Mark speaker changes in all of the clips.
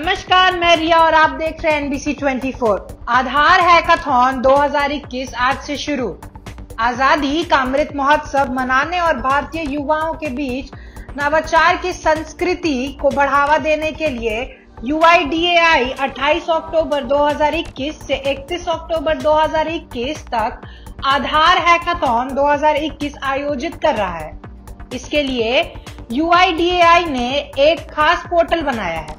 Speaker 1: नमस्कार, मैं रिया और आप देख रहे हैं NBC 24। आधार हैकाथॉन 2021 आज से शुरू। आजादी का अमृत महोत्सव मनाने और भारतीय युवाओं के बीच नवाचार की संस्कृति को बढ़ावा देने के लिए UIDAI 28 अक्टूबर 2021 से 31 अक्टूबर 2021 तक आधार हैकाथॉन 2021 आयोजित कर रहा है। इसके लिए UIDAI ने एक खास पोर्टल बनाया है।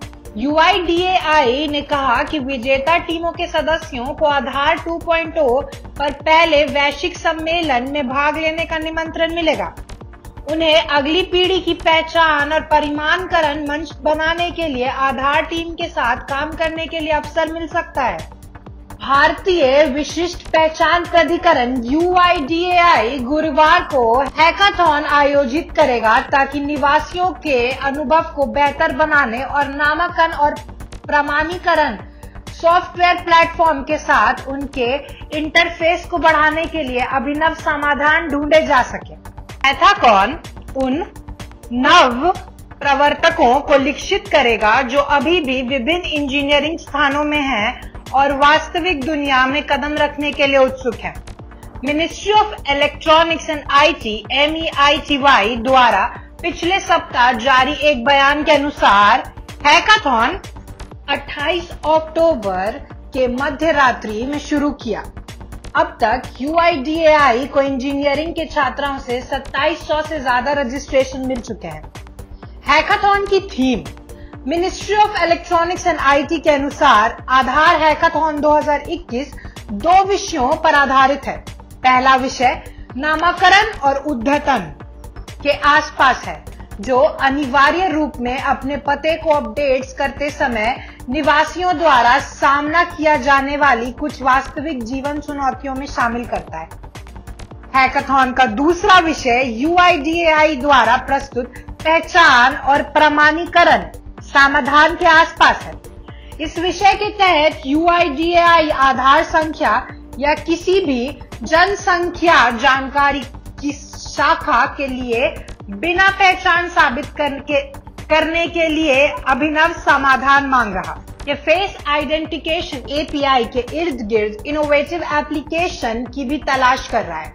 Speaker 1: UIDAI ने कहा कि विजेता टीमों के सदस्यों को आधार 2.0 पर पहले वैश्विक सम्मेलन में भाग लेने का निमंत्रण मिलेगा। उन्हें अगली पीढ़ी की पहचान और परिमाणकरण मंच बनाने के लिए आधार टीम के साथ काम करने के लिए अवसर मिल सकता है। भारतीय विशिष्ट पहचान प्राधिकरण UIDAI गुरुवार को हैकाथॉन आयोजित करेगा ताकि निवासियों के अनुभव को बेहतर बनाने और नामांकन और प्रमाणीकरण सॉफ्टवेयर प्लेटफॉर्म के साथ उनके इंटरफेस को बढ़ाने के लिए अभिनव समाधान ढूंढे जा सके। हैकाथॉन उन नव प्रवर्तकों को लक्षित करेगा जो अभी भी विभिन्न इंजीनियरिंग स्थानों में हैं और वास्तविक दुनिया में कदम रखने के लिए उत्सुक है। Ministry of electronics and IT MEITY द्वारा पिछले सप्ताह जारी एक बयान के अनुसार हैकाथॉन 28 अक्टूबर के मध्य रात्रि में शुरू किया। अब तक UIDAI को इंजीनियरिंग के छात्रों से 2700 से ज्यादा रजिस्ट्रेशन मिल चुके हैं। हैकाथॉन की theme ministry of electronics and IT के अनुसार आधार हैकाथॉन 2021 दो विषयों पर आधारित है। पहला विषय नामाकरण और उद्यतन के आसपास है, जो अनिवार्य रूप में अपने पते को अपडेट्स करते समय निवासियों द्वारा सामना किया जाने वाली कुछ वास्तविक जीवन चुनौतियों में शामिल करता है। हैकाथॉन का दूसरा विषय UIDAI द्वारा प्रस्तुत पहचान और प्रमाणीकरण समाधान के आसपास है। इस विषय के तहत UIDAI आधार संख्या या किसी भी जनसंख्या जानकारी की शाखा के लिए बिना पहचान साबित करने के लिए अभिनव समाधान मांग रहा। ये फेस आइडेंटिफिकेशन API के इर्द गिर्द इनोवेटिव एप्लीकेशन की भी तलाश कर रहा है।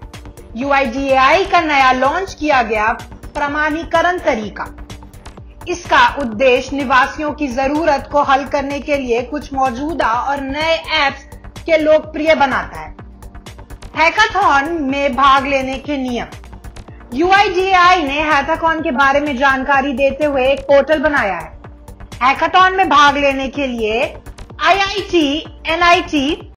Speaker 1: UIDAI का नया लॉन्च किया गया प्रमाणीकरण तरीका, इसका उद्देश्य निवासियों की जरूरत को हल करने के लिए कुछ मौजूदा और नए ऐप्स के लोकप्रिय बनाता है। हैकाथॉन में भाग लेने के नियम UIDAI ने हैकाथॉन के बारे में जानकारी देते हुए एक पोर्टल बनाया है। हैकाथॉन में भाग लेने के लिए IIT NIT